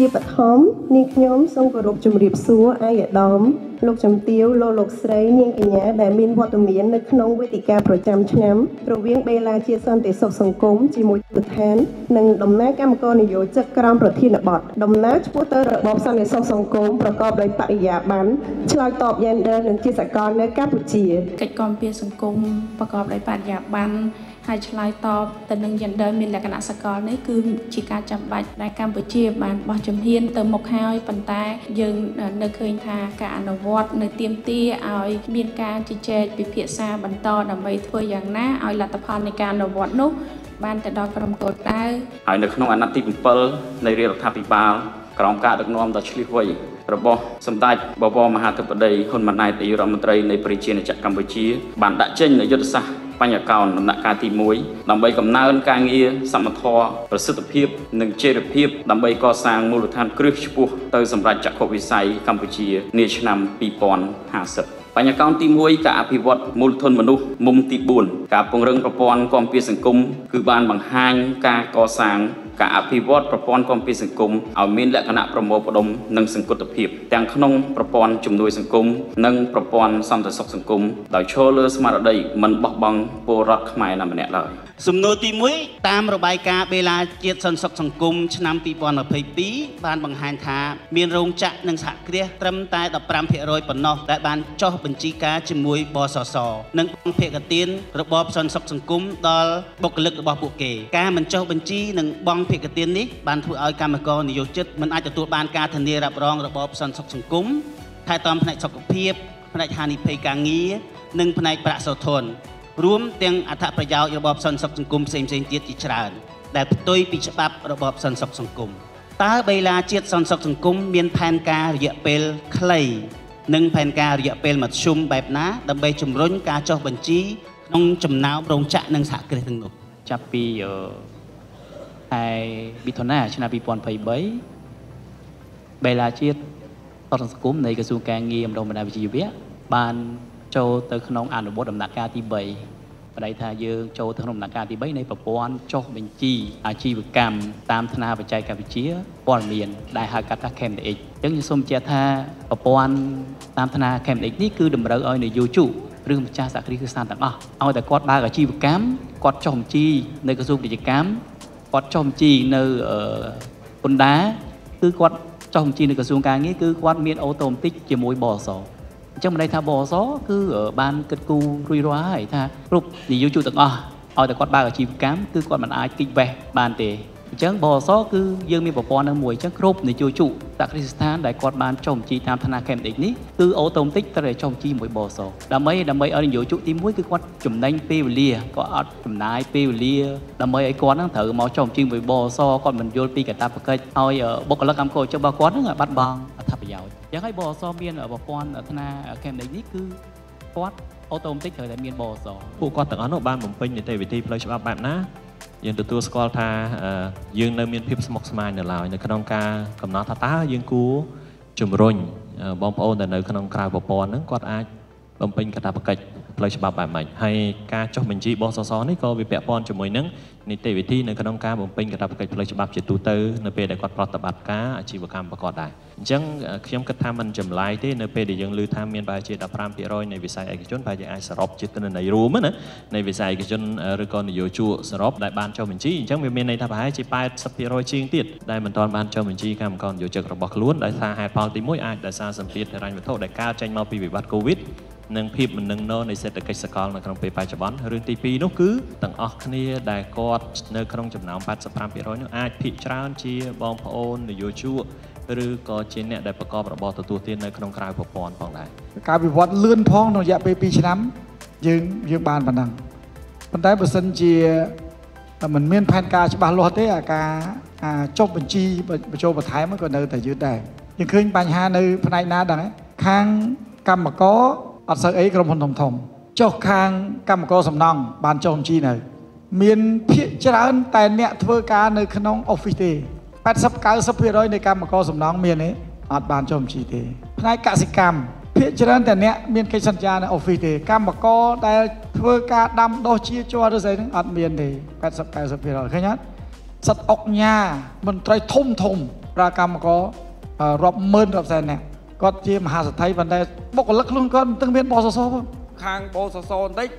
ជាបឋមនាងខ្ញុំសូមគោរពជម្រាបសួរអាយដាមលោកជំទាវលោកស្រីនាងកញ្ញាដែលមានវត្តមាននៅក្នុងវេទិកាប្រចាំឆ្នាំរវាងបេឡាជាសន្តិសុខសង្គមជាមួយប្រធាននិងដំណើរកម្មករនយោជិតក្រមប្រធានបទដំណើរឆ្ពោះទៅរបបសន្តិសុខសង្គមប្រកបដោយបរិយាបន្នឆ្លើយតបយេនឌ័រនិងជាសកលនៅកម្ពុជាកិច្ចគាំពារសង្គមប្រកបដោយបរិយាបន្នហើយឆ្លើយតបទៅនឹងយេនឌ័រមានលក្ខណៈសកលនេះគឺជាការចាំបាច់ដែលកម្ពុជាបានបោះជំហានទៅមុខហើយប៉ុន្តែយើងនៅឃើញថាការអនុវត្តនៅទាមទារឲ្យមានការជជែកពិភាក្សាបន្តដើម្បីធ្វើយ៉ាងណាឲ្យលទ្ធផលនៃការអនុវត្តនោះបានទៅដល់ក្រុមគោលដៅហើយនៅក្នុងអាណត្តិទី7នៃរដ្ឋាភិបាលក្រោមការដឹកនាំដ៏ឆ្លៀសវៃរបស់សម្ដេចបវរមហាធិបតីហ៊ុនម៉ាណែតនាយករដ្ឋមន្ត្រីនៃប្រជាណាចក្រកម្ពុជាបានដាក់ចេញនូវយុទ្ធសាស្ត្របញ្ញកោណដំណាក់កាលទី1ដើម្បីកំណើនការងារសមត្ថភាពប្រសិទ្ធភាពនិងចីរភាពដើម្បីកសាងមូលដ្ឋានគ្រឹះឆ្ពោះទៅសម្រាប់ចក្ខុវិស័យកម្ពុជានាឆ្នាំ2050បញ្ញកោណទី1ការអភិវឌ្ឍមូលធនមនុស្សមុំទី4ការពង្រឹងប្រព័ន្ធគាំពារសង្គមគឺបានបង្ហាញការកសាងការអភិវឌ្ឍប្រព័ន្ធគាំពារសង្គមឲ្យមានលក្ខណៈប្រមូលផ្ដុំនិងសង្គតភាពទាំងក្នុងប្រព័ន្ធជំនួយសង្គមនិងប្រព័ន្ធសន្តិសុខសង្គមដោយឈលលើស្មារតីមិនបោះបង់ពលរដ្ឋខ្មែរណាម្នាក់ឡើយសំណួរទី1តាមរបាយការណ៍បេឡាជាតិសន្តិសុខសង្គមឆ្នាំ2022បានបង្ហាញថាមានរោងចក្រនិងសហគ្រាសត្រឹមតែ 15% ប៉ុណ្ណោះដែលបានចុះបញ្ជីការជាមួយបសសនិងអង្គភាគទានរបបសន្តិសុខសង្គមដល់បុគ្គលិករបស់ពួកគេការមិនចុះបញ្ជីនិងបង់ភាគទាននេះបានធ្វើឲ្យកម្មករនិយោជិតមិនអាចទទួលបានការធានារ៉ាប់រងរបបសន្តិសុខសង្គមថែទាំផ្នែកសុខភាពផ្នែកហានិភ័យការងារនិងផ្នែកប្រាក់សោធនរួមទាំងអត្ថប្រយោជន៍របបសន្តិសុខសង្គមផ្សេងៗទៀតជាច្រើនដែលផ្ទុយពីច្បាប់របបសន្តិសុខសង្គមតើបេឡាជាតិសន្តិសុខសង្គមមានផែនការរយៈពេលខ្លីនិងផែនការរយៈពេលមធ្យមបែបណាដើម្បីជំរុញការចុះបញ្ជីក្នុងចំណោមរោងចក្រនិងសហគ្រាសទាំងនោះចាប់ពីខែមិថុនាឆ្នាំ2023បេឡាជាតិសន្តិសុខសង្គមនៃក្រសួងការងារបណ្ដុំបណ្ដាលវិជ្ជាជីវៈបានចូលទៅក្នុងអនុវត្តដំណាក់កាលទី3បដិថាយើងចូលទៅក្នុងដំណាក់កាលទី3នៃប្រព័ន្ធចុះបញ្ជីអាជីវកម្មតាមថ្នាលបច្ចេកវិទ្យាព័ត៌មានដែលហៅកាត់ថា KMX អញ្ចឹងខ្ញុំសូមបញ្ជាក់ថាប្រព័ន្ធតាមថ្នាល KMX នេះគឺតម្រូវឲ្យនយោជកឬម្ចាស់សហគ្រាសគ្រួសារទាំងអស់ឲ្យតែគាត់បើកអាជីវកម្មគាត់ចុះបញ្ជីនៅក្រសួងពាណិជ្ជកម្មគាត់ចុះបញ្ជីនៅពន្ធដារគឺគាត់ចុះបញ្ជីនៅក្រសួងការងារគឺគាត់មានអូតូម៉ាទិកជាមួយបសអញ្ចឹងមិនន័យថាបសគឺបានគិតគូររួចរាល់ហើយថាគ្រប់និយោជកទាំងអស់ឲ្យតែគាត់បើកអាជីវកម្មគឺគាត់មិនអាចគិតវេះបានទេអញ្ចឹងបសគឺយើងមានប្រព័ន្ធនឹងមួយអញ្ចឹងគ្រប់និយោជកសហគ្រាសស្ថានដែលគាត់បានចុះបញ្ជីតាមធនាគារ KMX នេះគឺអូតូម៉ាទិកត្រូវតែចុះបញ្ជីជាមួយបសដើម្បីឲ្យនិយោជកទី1គឺគាត់ចំណេញពេលវេលាគាត់អត់ចំណាយពេលវេលាដើម្បីឲ្យគាត់នឹងត្រូវមកចុះបញ្ជីជាមួយបសគាត់មិនយល់ពីកាតព្វកិច្ចឲ្យបុគ្គលិកកម្មករចុះរបស់គាត់នឹងបាត់បង់អត្ថប្រយោជន៍យ៉ាងហើយបសមានប្រព័ន្ធធនា KMX នេះគឺគាត់អូតូម៉ាទិកត្រូវតែមានបសពួកគាត់ទាំងអស់នោះបានបំពេញនីតិវិធីផ្លូវច្បាប់បែបណាយើងទទួលស្គាល់ថាយើងនៅមានភាពស្មុគស្មាញនៅឡើយនៅក្នុងការកំណត់ថាតើយើងគួរជំរុញបងប្អូនដែលនៅក្នុងក្រៅប្រព័ន្ធហ្នឹងគាត់អាចបំពេញកាតព្វកិច្ចផ្លូវច្បាប់បែបម៉េចហើយការចុះបញ្ជីបសសនេះក៏វាពាក់ព័ន្ធជាមួយនឹងនីតិវិធីនៅក្នុងការបំពេញកាតព្វកិច្ចផ្លូវច្បាប់ជាទូទៅនៅពេលដែលគាត់ប្រតិបត្តិការអាជីវកម្មប្រកបដែរអញ្ចឹងខ្ញុំគិតថាมันចម្លែកទេនៅពេលដែលយើងឮថាមានប្រហែលជា 15% នៃវិស័យឯកជនប្រហែលជាអាចសរុបជាទិន្នន័យរួមណានៃវិស័យឯកជនឬក៏នយោជកសរុបដែលបានចុះបញ្ជីអញ្ចឹងវាមានន័យថាប្រហែលជា 80% ជាងទៀតដែលមិនទាន់បានចុះបញ្ជីកម្មករនយោជករបស់ខ្លួនដោយសារហេតុផលទី1អាចដោយសារសម្ពាធហិរញ្ញវត្ថុដែលកើតចេញមកពីវិបត្តិ COVIDនិងភាពមិននឹងណនៃសេដ្ឋកិច្ចសកលនៅក្នុងពេលបច្ចុប្បន្នរឿងទី2នោះគឺទាំងអស់គ្នាដែលគាត់នៅក្នុងចំណោម 85% នោះអាចភាគច្រើនជាបងប្អូននយោជកឬក៏ជាអ្នកដែលប្រកបរបរទទួលទាននៅក្នុងក្រៅប្រព័ន្ធផងដែរការវិវត្តលឿនផងក្នុងរយៈពេល2ឆ្នាំយើងបានប៉ុណ្ណឹងប៉ុន្តែបើសិនជាមិនមានផែនការច្បាស់លាស់ទេអាការចុះបញ្ជីបញ្ចូលបន្ថែមក៏នៅតែយឺតដែរយើងឃើញបញ្ហានៅផ្នែកណាដឹងខាងកម្មករអត់សូវអីក្រុមហ៊ុនធំចុះខាងកម្មករសំណង់បានចុះបញ្ជីនៅមានភាគច្រើនតែអ្នកធ្វើការនៅក្នុង office ទេ 80-90% នៃកម្មករសំណង់មានទេអត់បានចុះបញ្ជីទេផ្នែកកសិកម្មភាគច្រើនតែអ្នកមានកិច្ចសន្យានៅ office ទេកម្មករដែលធ្វើការដាំដុះជាជ័រឬស្អីហ្នឹងអត់មានទេ 80-90% ឃើញអត់សិតអុកញ៉ាមន្ត្រីធំប្រាកម្មកររាប់ម៉ឺនរាប់សែននាក់គាត់ជាមហាសេដ្ឋីប៉ុន្តែបុគ្គលិកខ្លួនគាត់មិនទាំងមានបសសផងខាងបសសបន្តិច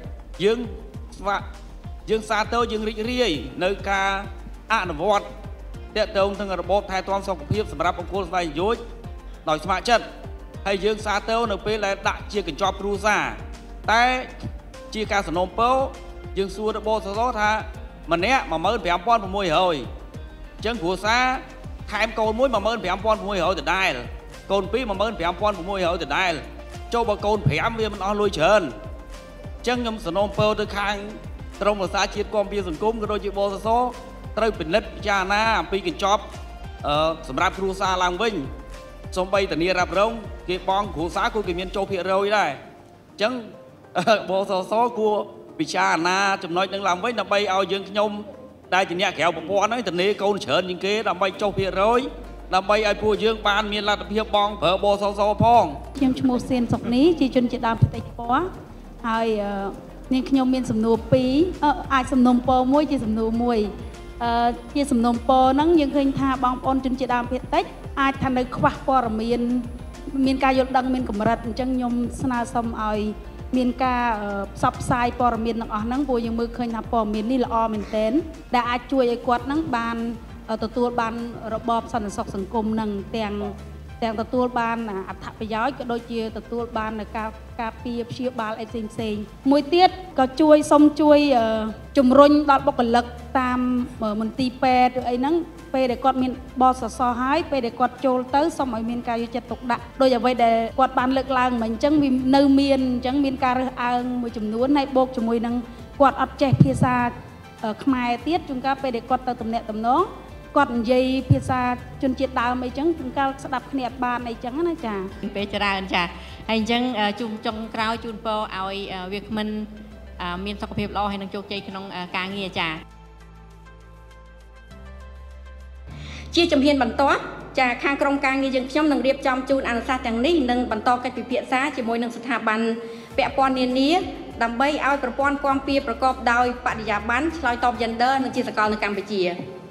យើងសាទរយើងរីករាយនៅការអនុវត្តទាក់ទងនឹងរបបថែទាំសុខភាពសម្រាប់បុគ្គលស្វែងយល់ដោយស្ម័គ្រចិត្តហើយយើងសាទរនៅពេលដែលដាក់ជាកញ្ចប់គ្រួសារតែជាការសំណូមពរយើងសួរទៅបសសថាម្នាក់ 15,600 អញ្ចឹងគ្រួសារថែមកូនមួយ 15,600 ដដែលកូនពីរ 15,600 ដដែលចូលបើកូន5វាមិនអស់លុយច្រើនអញ្ចឹងខ្ញុំសំណូមពរទៅខាងក្រមប្រសាជាតិគាំពារសង្គមក៏ដូចជាបសសត្រូវពិនិត្យពិចារណាអំពីកញ្ចប់សម្រាប់គ្រួសារឡើងវិញសូម្បីធានារ៉ាប់រងគេបងគ្រួសារគេមានចូលភាគរយដែរអញ្ចឹងបសសគួរពិចារណាចំណុចនឹងឡើងវិញដើម្បីឲ្យយើងខ្ញុំដែលជាអ្នកក្រៅប្រព័ន្ធហ្នឹងធានាកូនច្រើនជាងគេដើម្បីចុះភាគរយដើម្បីឲ្យពួកយើងបានមានលទ្ធភាពបងប្រើបសសផងខ្ញុំឈ្មោះសៀនសុកនេះជាជនជាតិដើមភាគតិចពណ៌ហើយនាងខ្ញុំមានសំណួរ2អាចសំណុំពរមួយជាសំណួរមួយជាសំណុំពរហ្នឹងយើងឃើញថាបងប្អូនជនជាតិដើមភាគតិចអាចថានៅខ្វះព័ត៌មានការយល់ដឹងមានកម្រិតអញ្ចឹងខ្ញុំស្នើសុំឲ្យមានការផ្សព្វផ្សាយព័ត៌មានទាំងអស់ហ្នឹងព្រោះយើងមើលឃើញថាព័ត៌មាននេះល្អមែនទែនដែលអាចជួយឲ្យគាត់ហ្នឹងបានទទួលបានរបបសន្តិសុខសង្គមនឹងទាំងទទួលបានអត្ថប្រយោជន៍ក៏ដូចជាទទួលបានការពារព្យាបាលអីផ្សេងមួយទៀតក៏សូមជួយជំរុញដល់បុគ្គលិកតាមមន្ទីរពេទ្យឬអីហ្នឹងពេលដែលគាត់មានបសសហើយពេលដែលគាត់ចូលទៅសូមឲ្យមានការយកចិត្តទុកដាក់ដោយអ្វីដែលគាត់បានលើកឡើងមិញអញ្ចឹងវានៅមានអញ្ចឹងមានការរើសអើងមួយចំនួនហើយបូកជាមួយនឹងគាត់អត់ចេះភាសាខ្មែរទៀតជួនកាលពេលដែលគាត់ទៅទំនាក់ទំនងគាត់និយាយភាសាជនជាតិដើមអីចឹងជួនកាលស្ដាប់គ្នាអត់បានអីចឹងណាចាពេលច្រើនចាហើយអញ្ចឹងជុំចុងក្រោយជូនពរឲ្យវាគ្មិនមានសុខភាពល្អហើយនឹងជោគជ័យក្នុងការងារចាជាជំហានបន្ទាប់ចាខាងក្រុមការងារយើងខ្ញុំនឹងរៀបចំជូនអនុសាសន៍ទាំងនេះនិងបន្តកិច្ចពិភាក្សាជាមួយនឹងស្ថាប័នពាក់ព័ន្ធនានាដើម្បីឲ្យប្រព័ន្ធគាំពារប្រកបដោយបរិយាបន្នឆ្លើយតប gender និងជាសកលនៅកម្ពុជា